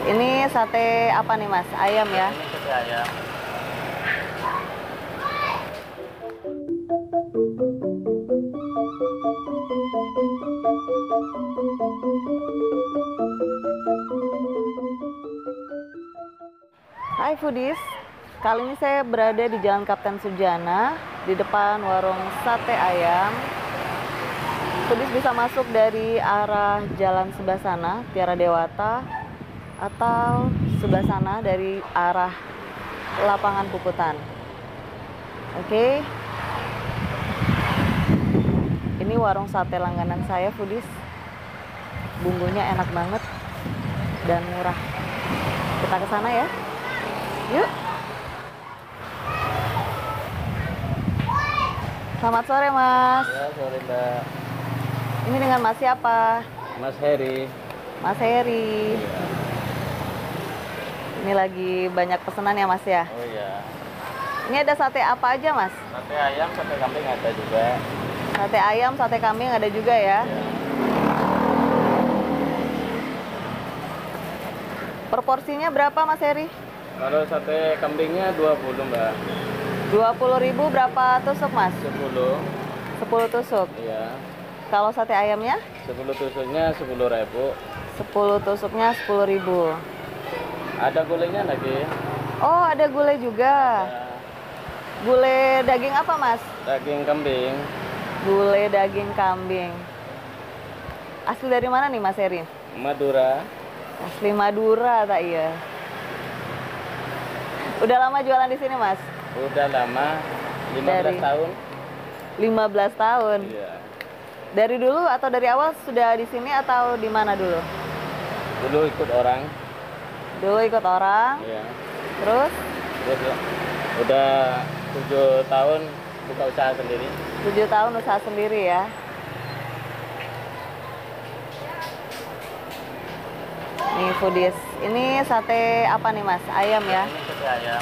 Ini sate apa nih Mas? Ayam ya? Ini sate ayam. Hai foodies, kali ini saya berada di Jalan Kapten Sujana di depan warung sate ayam. Foodies bisa masuk dari arah jalan sebelah sana, Tiara Dewata, atau sebelah sana dari arah lapangan Puputan. Oke. Ini warung sate langganan saya foodies. Bumbunya enak banget dan murah. Kita ke sana ya. Yuk. Selamat sore Mas. Ya, sore Mbak. Ini dengan Mas siapa? Mas Heri. Mas Heri. Iya. Ini lagi banyak pesanan ya Mas ya? Oh iya. Ini ada sate apa aja Mas? Sate ayam, sate kambing ada juga. Sate ayam, sate kambing ada juga ya? Iya. Proporsinya berapa Mas Heri? Kalau sate kambingnya 20 Mbak. 20.000 berapa tusuk Mas? 10. 10 tusuk. Iya. Kalau sate ayamnya? 10 tusuknya 10.000. 10 tusuknya 10.000. Ada gulainya lagi. Oh, ada gulai juga. Ya, Gulai daging apa Mas? daging kambing. Gulai daging kambing. Asli dari mana nih Mas Heri? Madura. Asli Madura tak iya. Udah lama jualan di sini Mas? Udah lama. 15 Dari- tahun. 15 tahun. Iya. Dari dulu atau dari awal sudah di sini atau di mana dulu? Dulu ikut orang. Dulu ikut orang, Iya. terus Terus udah 7 tahun buka usaha sendiri. 7 tahun usaha sendiri ya. Nih foodies, ini sate apa nih Mas? Ayam ya? Ini sate ayam.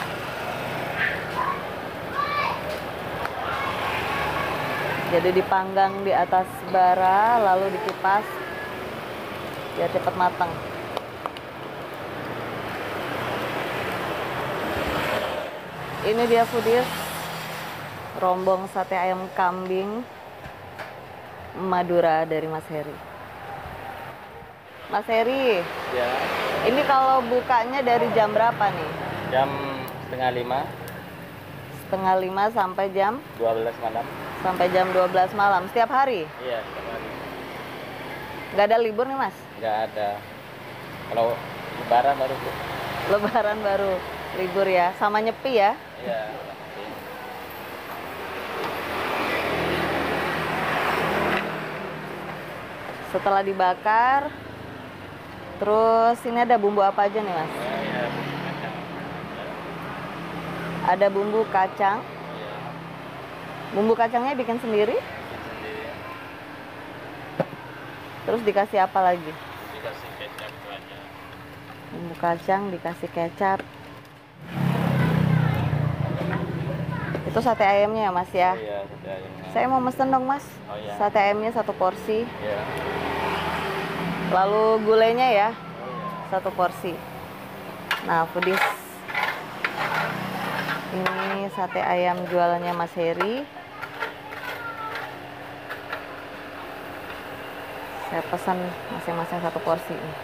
Jadi dipanggang di atas bara, lalu dikipas biar cepat matang. Ini dia foodies, rombong sate ayam kambing Madura dari Mas Heri. Mas Heri, Ya. ini kalau bukanya dari jam berapa nih? Jam setengah 5, Setengah 5 sampai jam 12 malam. 12 malam setiap hari. Iya, setiap hari. Nggak ada libur nih Mas? Nggak ada. Kalau lebaran baru Bu. Lebaran baru libur ya, sama nyepi ya. Iya. Setelah dibakar, terus ini ada bumbu apa aja nih Mas? Ya, ya. Kacang. Ada bumbu kacang. Iya. Bumbu kacangnya bikin sendiri, Sendiri. terus dikasih apa lagi? Dikasih kecap itu aja. Bumbu kacang dikasih kecap. Itu sate ayamnya ya Mas ya? Iya, sate ayamnya. Saya mau mesen dong Mas. Oh iya. Sate ayamnya 1 porsi. Iya. Lalu gulainya ya, Oh iya. 1 porsi. Nah foodies, ini sate ayam jualannya Mas Heri. Saya pesan masing-masing 1 porsi nih.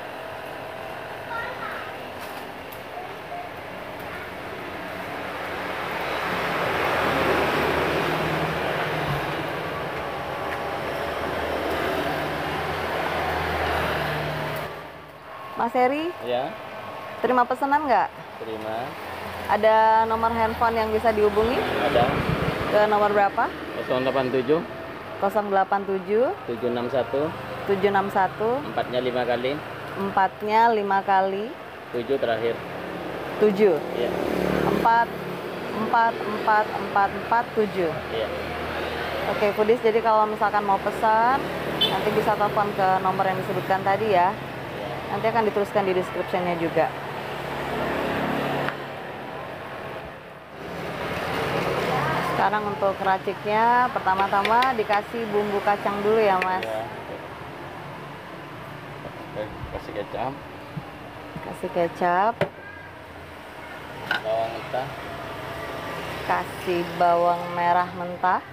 Mas Heri, Ya, terima pesanan nggak? terima. Ada nomor handphone yang bisa dihubungi? Ada Ke nomor berapa? 087 087 761 761 4-nya 5 kali, 4-nya 5 kali 7 terakhir. 7. Iya. 4 4 4 4 4 7. Iya. Oke, foodies, jadi kalau misalkan mau pesan nanti bisa telepon ke nomor yang disebutkan tadi ya. Nanti akan dituliskan di description-nya juga. Sekarang untuk raciknya, pertama-tama dikasih bumbu kacang dulu ya Mas. Ya. Oke, kasih kecap. Kasih kecap. Bawang mentah. Kasih bawang merah mentah.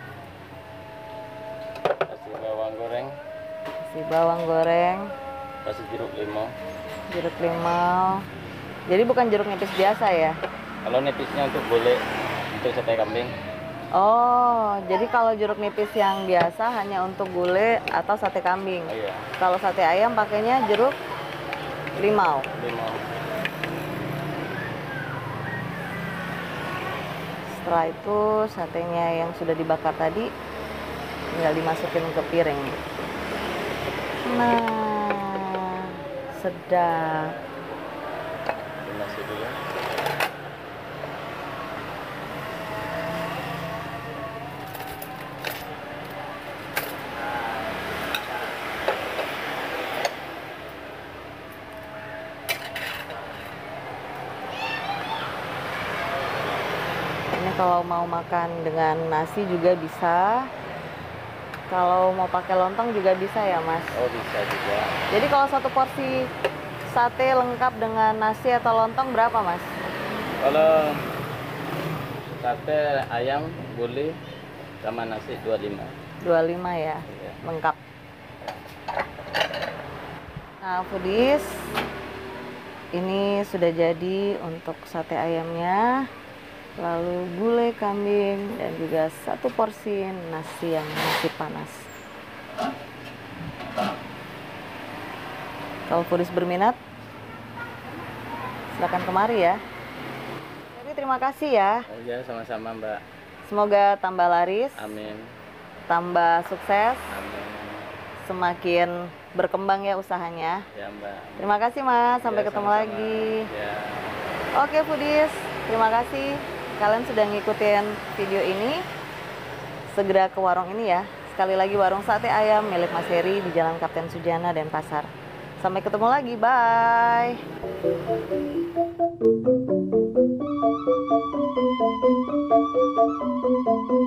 Kasih bawang goreng. Kasih bawang goreng. Kasih jeruk limau. Jeruk limau. Jadi bukan jeruk nipis biasa ya? Kalau nipisnya untuk gulai, untuk sate kambing. Oh, jadi kalau jeruk nipis yang biasa hanya untuk gulai atau sate kambing. Oh, iya. Kalau sate ayam pakainya jeruk limau. Limau. Setelah itu satenya yang sudah dibakar tadi tinggal dimasukin ke piring. Nah, sedap. Dimasukin dulu. Ini kalau mau makan dengan nasi juga bisa. Kalau mau pakai lontong juga bisa ya, Mas? Oh, bisa juga. Jadi kalau satu porsi sate lengkap dengan nasi atau lontong berapa, Mas? Kalau sate ayam gulai sama nasi 25. 25 ya, Iya. lengkap. Nah, foodies, ini sudah jadi untuk sate ayamnya, lalu gulai kambing, dan juga satu porsi nasi yang masih panas. Kalau foodies berminat, silakan kemari ya. Jadi terima kasih ya. Oh ya, sama-sama Mbak. Semoga tambah laris, Amin. tambah sukses, Amin. semakin berkembang ya usahanya. Ya Mbak. Terima kasih Mas, sampai Ya, ketemu sama-sama. lagi. Ya. Oke foodies, terima kasih kalian sudah ngikutin video ini. Segera ke warung ini ya. Sekali lagi warung sate ayam milik Mas Heri di Jalan Kapten Sujana, Denpasar. Sampai ketemu lagi, bye.